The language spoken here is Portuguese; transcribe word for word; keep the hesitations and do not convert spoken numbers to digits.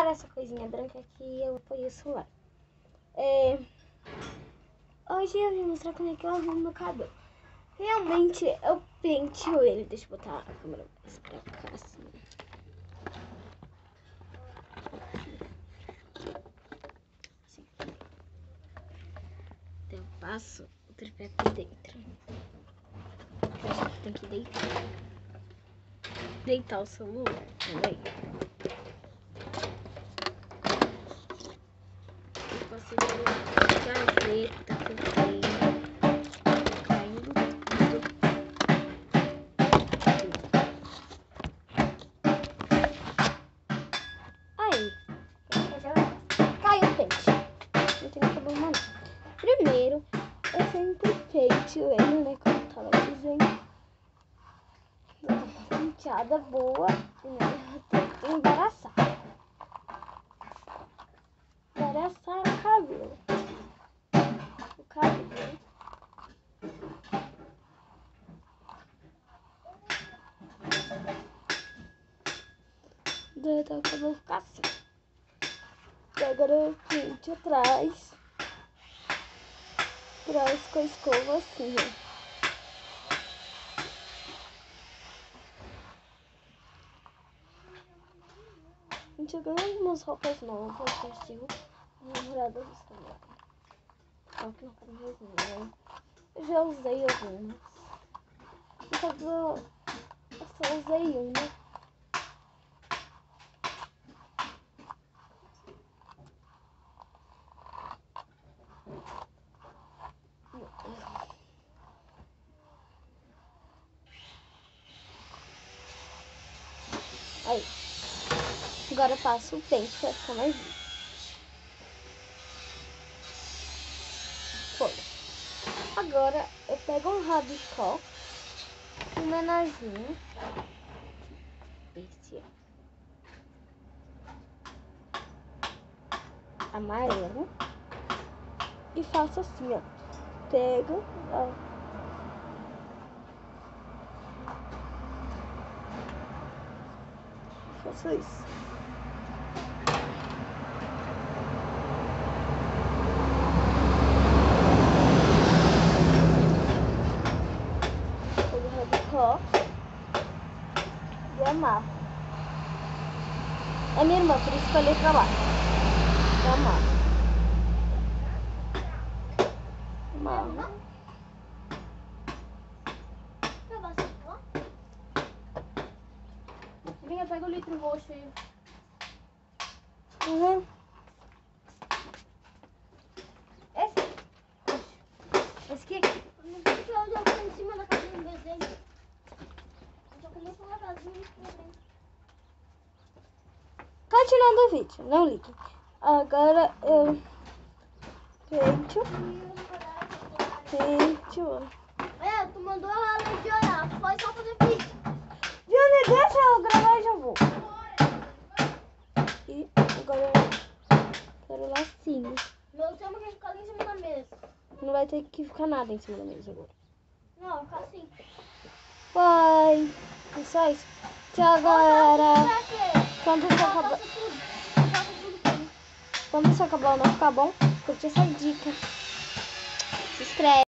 tirar essa coisinha branca aqui, eu apoio o celular. É... Hoje eu vim mostrar como é que eu arrumo meu cabelo. Realmente eu penteo ele. Deixa eu botar a câmera mais pra cá assim. assim. Então eu passo o tripé aqui dentro. Eu acho que tem que deitar. Deitar o celular também. Eu posso ver a gaveta que eu tenho. Caindo tudo. Aí. Caiu o pente. Não tem problema não. Primeiro, eu sempre penteo ele, né? Como eu tava dizendo. Uma penteada boa. E né, tem que embaraçar. Embaraçar o cabelo. O cabelo. Daí o cabelo ficar assim. E agora eu pente atrás. Atrás com a escova assim, ó. Gente, eu ganhei umas roupas novas, assim, namoradas também. Só que não quero mais não. Eu já usei algumas. Mas eu, eu só usei uma. Aí. Agora eu passo o pente pra ficar mais liso. Foi. Agora eu pego um rabicó, um menorzinho, esse amarelo, e faço assim, ó. Pego, ó. Faço isso. Pego o rabicó e amarro. É minha irmã, por isso que eu olhei pra lá. Eu amarro. Amarro. Venha, pega o litro roxo aí. Uhum. Esse? Esse aqui? Não sei se eu já fui em cima da casinha do desenho. Eu só queria falar da casinha também. Continuando o vídeo, não ligue. Agora eu penteo. Penteo. É, tu mandou a Lady orar. Foi só fazer vídeo. Johnny, deixa eu gravar e já vou. E agora eu quero o lacinho. Meu chama que ficar ali em cima da mesa. Não vai ter que ficar nada em cima da mesa agora. Não, fica assim. Bye. É só isso. Tchau, galera. Quando isso acabar, quando isso acabar ou não ficar bom, curte essa dica. Se inscreve.